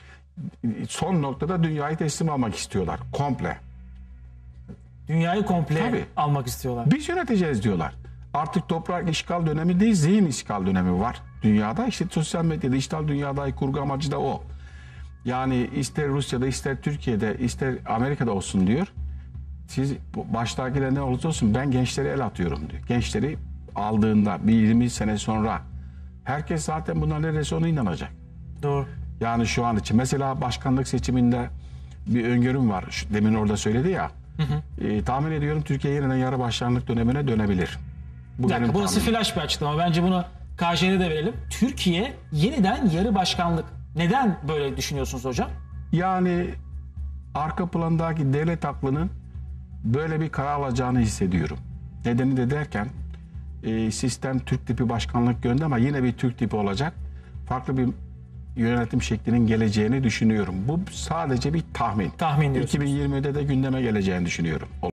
Son noktada dünyayı teslim almak istiyorlar. Komple. Dünyayı komple Tabii. almak istiyorlar. Biz yöneteceğiz diyorlar. Artık toprak işgal dönemi değil, zihin işgal dönemi var dünyada. İşte sosyal medyada işgal dünyada kurgu amacı da o. Yani ister Rusya'da, ister Türkiye'de, ister Amerika'da olsun diyor. Siz baştakiler ne olursa olsun ben gençlere el atıyorum diyor. Gençleri aldığında bir yirmi sene sonra herkes zaten bunlar neresi ona inanacak. Doğru. Yani şu an için mesela başkanlık seçiminde bir öngörüm var. Şu, demin orada söyledi ya. Hı hı. E, tahmin ediyorum Türkiye yeniden yarı başkanlık dönemine dönebilir. Bu Bir dakika, burası tahminim. flash bir açıklama. Bence bunu K J'de de verelim. Türkiye yeniden yarı başkanlık. Neden böyle düşünüyorsunuz hocam? Yani arka plandaki devlet aklının böyle bir karar alacağını hissediyorum. Nedeni de derken e, sistem Türk tipi başkanlık yönde ama yine bir Türk tipi olacak. Farklı bir yönetim şeklinin geleceğini düşünüyorum. Bu sadece bir tahmin. Tahmin diyorsunuz. iki bin yirmide de gündeme geleceğini düşünüyorum.